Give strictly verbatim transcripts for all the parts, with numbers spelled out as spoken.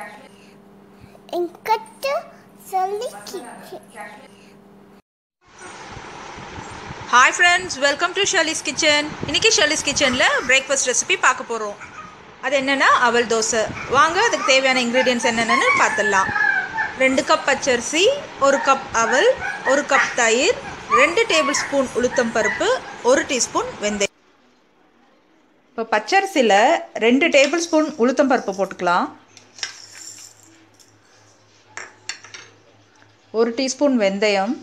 என்கிட்ட சொல்லி hi friends, welcome to Shirley's kitchen. இன்றைக்கி ஷர்லிஸ் கிச்சனில் பிரேக்ஃபாஸ்ட் ரெசிபி பார்க்க போகிறோம். அது என்னென்னா அவல் தோசை. வாங்க அதுக்கு தேவையான இன்க்ரீடியன்ட்ஸ் என்னென்னு பார்த்துடலாம். ரெண்டு கப் பச்சரிசி, ஒரு கப் அவல், ஒரு கப் தயிர், ரெண்டு டேபிள் ஸ்பூன் உளுத்தம் பருப்பு, ஒரு டீஸ்பூன் வெந்தயம். இப்போ பச்சரிசியில் ரெண்டு டேபிள் ஸ்பூன் உளுத்தம் பருப்பு போட்டுக்கலாம். ஒரு டீஸ்பூன் வெந்தயம்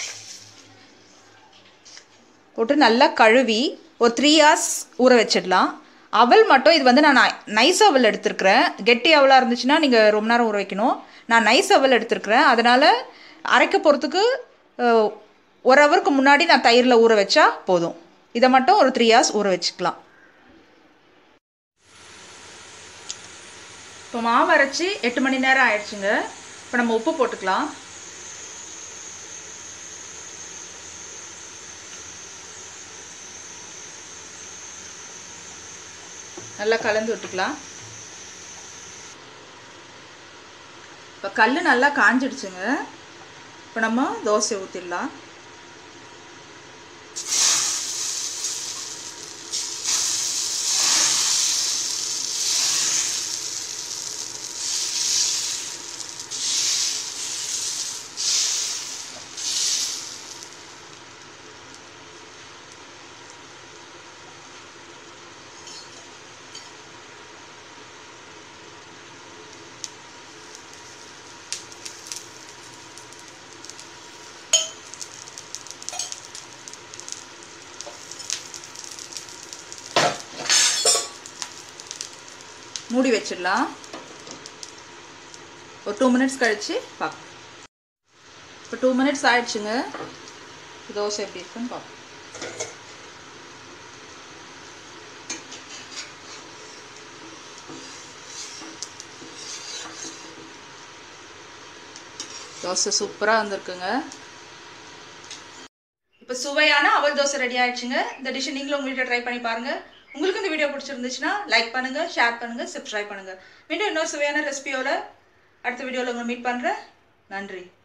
போட்டு நல்லா கழுவி ஒரு த்ரீ ஹார்ஸ் ஊற வச்சிடலாம். அவல் மட்டும் இது வந்து நான் நைஸ் அவல் எடுத்துருக்கிறேன். கெட்டி அவலாக இருந்துச்சுன்னா நீங்கள் ரொம்ப நேரம் ஊற வைக்கணும். நான் நைஸ் அவல் எடுத்துருக்கிறேன். அதனால் அரைக்க போகிறதுக்கு ஒரு ஹவருக்கு முன்னாடி நான் தயிரில் ஊற வச்சா போதும். இதை மட்டும் ஒரு த்ரீ ஹார்ஸ் ஊற வச்சுக்கலாம். இப்போ மாவு அரைச்சி எட்டு மணி நேரம் ஆயிடுச்சுங்க. இப்போ நம்ம உப்பு போட்டுக்கலாம். நல்லா கலந்து விட்டுக்கலாம். இப்போ கல் நல்லா காஞ்சிடுச்சுங்க. இப்போ நம்ம தோசை ஊற்றிடலாம். மூடி வச்சிடலாம். ஒரு டூ மினிட்ஸ் கழித்து பார்ப்போம். இப்போ டூ மினிட்ஸ் ஆயிடுச்சுங்க. தோசை எப்படி இருக்குன்னு பார்ப்போம். தோசை சூப்பராக வந்திருக்குங்க. இப்போ சுவையான அவல் தோசை ரெடி ஆயிடுச்சுங்க. இந்த டிஷ்ஷை நீங்களும் உங்கள் வீட்டில் ட்ரை பண்ணி பாருங்கள். உங்களுக்கு இந்த வீடியோ பிடிச்சிருந்துச்சுன்னா லைக் பண்ணுங்கள், ஷேர் பண்ணுங்கள், சப்ஸ்கிரைப் பண்ணுங்கள். மீண்டும் இன்னொரு சுவையான ரெசிபியோட அடுத்த வீடியோவில் உங்களை மீட் பண்ணுறேன். நன்றி.